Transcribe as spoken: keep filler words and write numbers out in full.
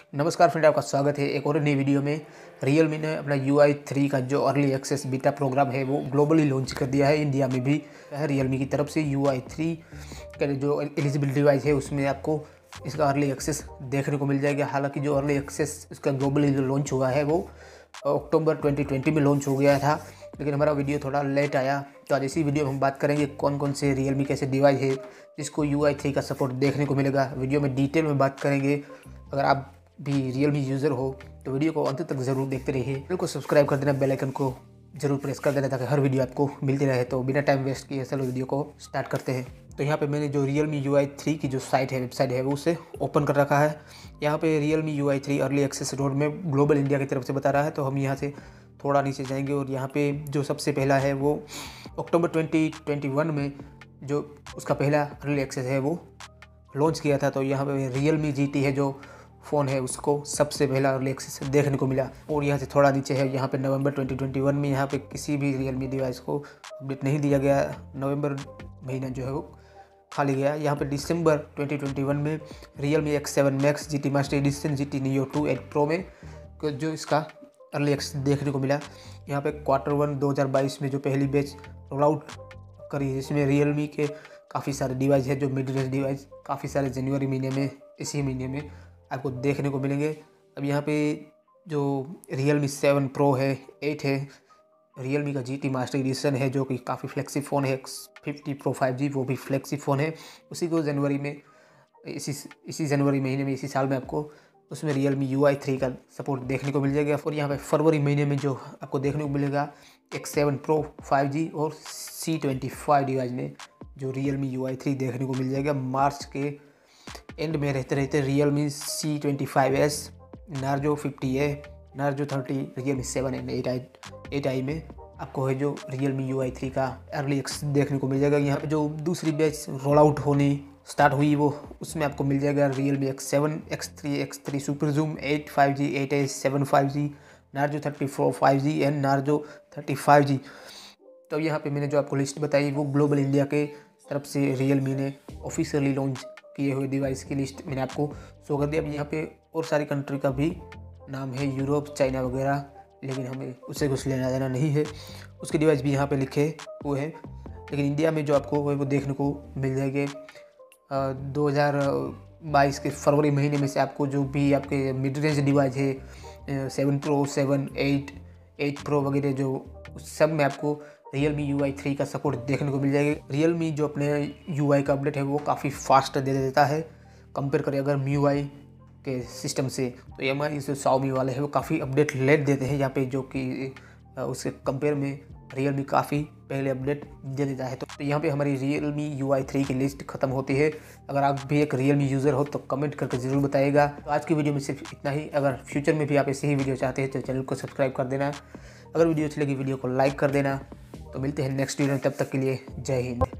नमस्कार फ्रेंड, आपका स्वागत है एक और नई वीडियो में। रियलमी ने अपना यू आई थ्री का जो अर्ली एक्सेस बीटा प्रोग्राम है वो ग्लोबली लॉन्च कर दिया है। इंडिया में भी है रियलमी की तरफ से यू आई थ्री का जो एलिजिबल डिवाइस है उसमें आपको इसका अर्ली एक्सेस देखने को मिल जाएगा। हालांकि जो अर्ली एक्सेस इसका ग्लोबली जो लॉन्च हुआ है वो अक्टूबर ट्वेंटी ट्वेंटी में लॉन्च हो गया था, लेकिन हमारा वीडियो थोड़ा लेट आया। तो आज इसी वीडियो में हम बात करेंगे कौन कौन से रियलमी कैसे डिवाइस है जिसको यू आई थ्री का सपोर्ट देखने को मिलेगा। वीडियो में डिटेल में बात करेंगे। अगर आप भी रियलमी यूज़र हो तो वीडियो को अंत तक ज़रूर देखते रहिए। चैनल को सब्सक्राइब कर देना, बेल आइकन को जरूर प्रेस कर देना ताकि हर वीडियो आपको मिलती रहे। तो बिना टाइम वेस्ट किए चलो वीडियो को स्टार्ट करते हैं। तो यहाँ पे मैंने जो रियलमी यू आई थ्री की जो साइट है, वेबसाइट है, वो उसे ओपन कर रखा है। यहाँ पे Realme U I three early access road में ग्लोबल इंडिया की तरफ से बता रहा है। तो हम यहाँ से थोड़ा नीचे जाएंगे और यहाँ पे जो सबसे पहला है वो अक्टूबर ट्वेंटी ट्वेंटी वन में जो उसका पहला अर्ली एक्सेस है वो लॉन्च किया था। तो यहाँ पे रियलमी जी टी है जो फ़ोन है उसको सबसे पहला अर्ली एक्सेस देखने को मिला। और यहाँ से थोड़ा नीचे है, यहाँ पे नवंबर ट्वेंटी ट्वेंटी वन में यहाँ पे किसी भी रियलमी डिवाइस को अपडेट नहीं दिया गया। नवंबर महीना जो है वो खाली गया। यहाँ पे दिसंबर ट्वेंटी ट्वेंटी वन में Realme X seven Max G T Master Edition G T Neo two eight Pro में जो इसका अर्ली एक्सेस देखने को मिला। यहाँ पे क्वार्टर वन दो हज़ार बाईस में जो पहली बैच रोल आउट करी जिसमें रियलमी के काफ़ी सारे डिवाइस है जो मिड रेंज डिवाइस काफ़ी सारे जनवरी महीने में इसी महीने में आपको देखने को मिलेंगे। अब यहाँ पे जो रियलमी सेवन प्रो है, एट है, रियलमी का जी टी मास्टर एडिशन है जो कि काफ़ी फ्लेक्सी फ़ोन है, X fifty Pro five G वो भी फ्लेक्सी फ़ोन है। उसी को जनवरी में इसी इसी जनवरी महीने में इसी साल में आपको उसमें रियलमी यू आई थ्री का सपोर्ट देखने को मिल जाएगा। और यहाँ पे फरवरी महीने में जो आपको देखने को मिलेगा X seven Pro five G और सी ट्वेंटी फाइव डिवाइस में जो रियलमी यू आई थ्री देखने को मिल जाएगा। मार्च के एंड में रहते रहते Realme C twenty five S, Narzo fifty A, Narzo thirty, Realme seven and eight I eight I में आपको है जो रियलमी यू आई थ्री का अर्ली एक्सेस देखने को मिल जाएगा। यहाँ पे जो दूसरी बैच रोल आउट होनी स्टार्ट हुई वो उसमें आपको मिल जाएगा Realme X seven, X three, X three super zoom, eight five G, eight A seven five G, Narzo thirty four five G and Narzo thirty five G. तो यहाँ पे मैंने जो आपको लिस्ट बताई वो ग्लोबल इंडिया के तरफ से रियलमी ने ऑफिशियली लॉन्च किए हुए डिवाइस की लिस्ट मैंने आपको शो कर दिया। अब यहाँ पे और सारी कंट्री का भी नाम है, यूरोप, चाइना वगैरह, लेकिन हमें उससे कुछ लेना देना नहीं है। उसके डिवाइस भी यहाँ पे लिखे हुए हैं, लेकिन इंडिया में जो आपको वो देखने को मिल जाएंगे दो हज़ार बाईस के फरवरी महीने में से। आपको जो भी आपके मिड रेंज डिवाइस है seven Pro, seven, eight, eight Pro वगैरह जो सब में आपको रियलमी यू आई थ्री का सपोर्ट देखने को मिल जाएगा। रियलमी जो अपने यू आई का अपडेट है वो काफ़ी फास्ट दे देता है कंपेयर करें अगर मी यू आई के सिस्टम से। तो एम आई जो शाओमी वाले हैं वो काफ़ी अपडेट लेट देते हैं यहाँ पे, जो कि उसके कंपेयर में रियलमी काफ़ी पहले अपडेट दे देता है। तो यहाँ पे हमारी रियलमी यू आई थ्री की लिस्ट खत्म होती है। अगर आप भी एक रियलमी यूज़र हो तो कमेंट करके ज़रूर बताइएगा। तो आज की वीडियो में सिर्फ इतना ही। अगर फ्यूचर में भी आप ऐसे ही वीडियो चाहते हैं तो चैनल को सब्सक्राइब कर देना। अगर वीडियो अच्छी लगी वीडियो को लाइक कर देना। तो मिलते हैं नेक्स्ट वीडियो में, तब तक के लिए जय हिंद।